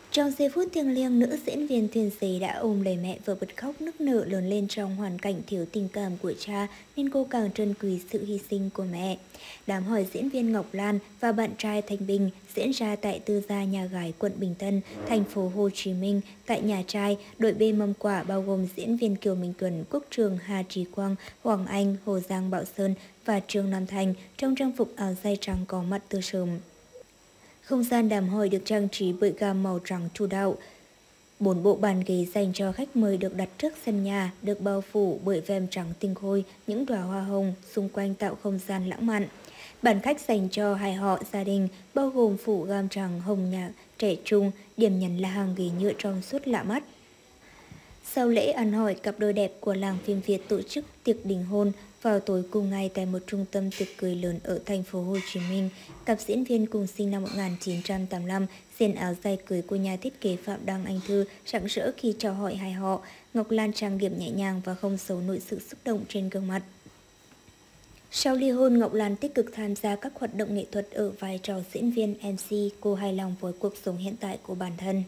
Trong giây phút thiêng liêng, nữ diễn viên Thuyền Giấy đã ôm lấy mẹ và bật khóc nức nở. Lớn lên trong hoàn cảnh thiếu tình cảm của cha nên cô càng trân quý sự hy sinh của mẹ. Đám hỏi diễn viên Ngọc Lan và bạn trai Thanh Bình diễn ra tại Tư Gia Nhà Gái, quận Bình Tân, thành phố Hồ Chí Minh. Tại nhà trai, đội bê mâm quả bao gồm diễn viên Kiều Minh Tuấn, Quốc Trường, Hà Trí Quang, Hoàng Anh, Hồ Giang, Bảo Sơn và Trương Nam Thành trong trang phục áo dây trắng có mặt từ sớm. Không gian đám hỏi được trang trí bởi gam màu trắng chủ đạo. 4 bộ bàn ghế dành cho khách mời được đặt trước sân nhà, được bao phủ bởi vem trắng tinh khôi, những đóa hoa hồng xung quanh tạo không gian lãng mạn. Bàn khách dành cho hai họ gia đình bao gồm phủ gam trắng hồng nhạt trẻ trung, điểm nhấn là hàng ghế nhựa trong suốt lạ mắt. Sau lễ ăn hỏi, cặp đôi đẹp của làng phim Việt tổ chức tiệc đính hôn vào tối cùng ngày tại một trung tâm tiệc cưới lớn ở thành phố Hồ Chí Minh. Cặp diễn viên cùng sinh năm 1985, diện áo dài cưới của nhà thiết kế Phạm Đăng Anh Thư rạng rỡ khi chào hỏi hai họ. Ngọc Lan trang điểm nhẹ nhàng và không giấu nổi sự xúc động trên gương mặt. Sau ly hôn, Ngọc Lan tích cực tham gia các hoạt động nghệ thuật ở vai trò diễn viên MC. Cô hài lòng với cuộc sống hiện tại của bản thân.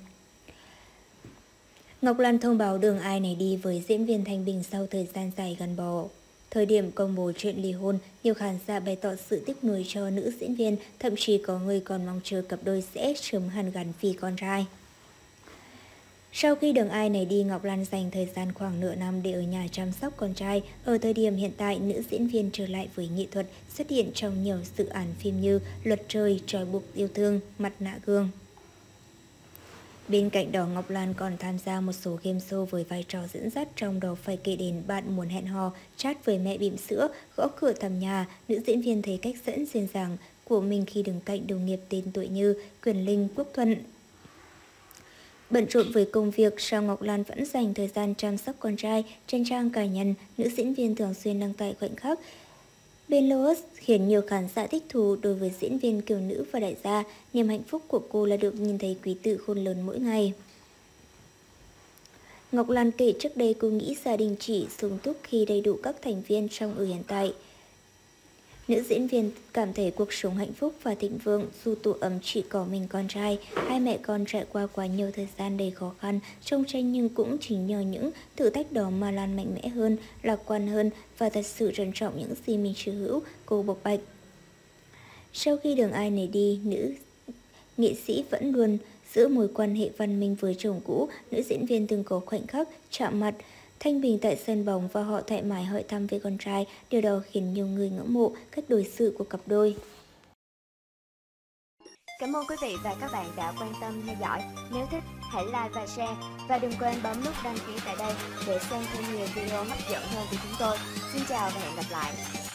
Ngọc Lan thông báo đường ai nấy đi với diễn viên Thanh Bình sau thời gian dài gắn bó. Thời điểm công bố chuyện ly hôn, nhiều khán giả bày tỏ sự tiếc nuối cho nữ diễn viên, thậm chí có người còn mong chờ cặp đôi sẽ sớm hàn gắn vì con trai. Sau khi đường ai nấy đi, Ngọc Lan dành thời gian khoảng nửa năm để ở nhà chăm sóc con trai. Ở thời điểm hiện tại, nữ diễn viên trở lại với nghệ thuật, xuất hiện trong nhiều dự án phim như Luật Trời, Trói buộc yêu thương, Mặt nạ gương. Bên cạnh đó, Ngọc Lan còn tham gia một số game show với vai trò dẫn dắt, trong đó phải kể đến Bạn Muốn Hẹn Hò, Chat với Mẹ Bỉm Sữa, Gõ Cửa Thăm Nhà. Nữ diễn viên thấy cách dẫn duyên dáng của mình khi đứng cạnh đồng nghiệp tên tuổi như Quyền Linh, Quốc Thuận. Bận rộn với công việc, sao Ngọc Lan vẫn dành thời gian chăm sóc con trai. Trên trang cá nhân, nữ diễn viên thường xuyên đăng tải khoảnh khắc bên Lotus khiến nhiều khán giả thích thú. Đối với diễn viên kiều nữ và đại gia, niềm hạnh phúc của cô là được nhìn thấy quý tử khôn lớn mỗi ngày. Ngọc Lan kể trước đây cô nghĩ gia đình chỉ sung túc khi đầy đủ các thành viên trong ở hiện tại. Nữ diễn viên cảm thấy cuộc sống hạnh phúc và thịnh vượng dù tổ ấm chỉ có mình con trai. Hai mẹ con trải qua quá nhiều thời gian đầy khó khăn, trong tranh, nhưng cũng chính nhờ những thử thách đó mà Lan mạnh mẽ hơn, lạc quan hơn và thật sự trân trọng những gì mình sở hữu, cô bộc bạch. Sau khi đường ai nấy đi, nữ nghệ sĩ vẫn luôn giữ mối quan hệ văn minh với chồng cũ. Nữ diễn viên từng có khoảnh khắc chạm mặt Thanh Bình tại sân bóng và họ thoải mái hỏi thăm về con trai. Điều đó khiến nhiều người ngưỡng mộ cách đối xử của cặp đôi. Cảm ơn quý vị và các bạn đã quan tâm theo dõi. Nếu thích, hãy like và share. Và đừng quên bấm nút đăng ký tại đây để xem thêm nhiều video hấp dẫn hơn của chúng tôi. Xin chào và hẹn gặp lại.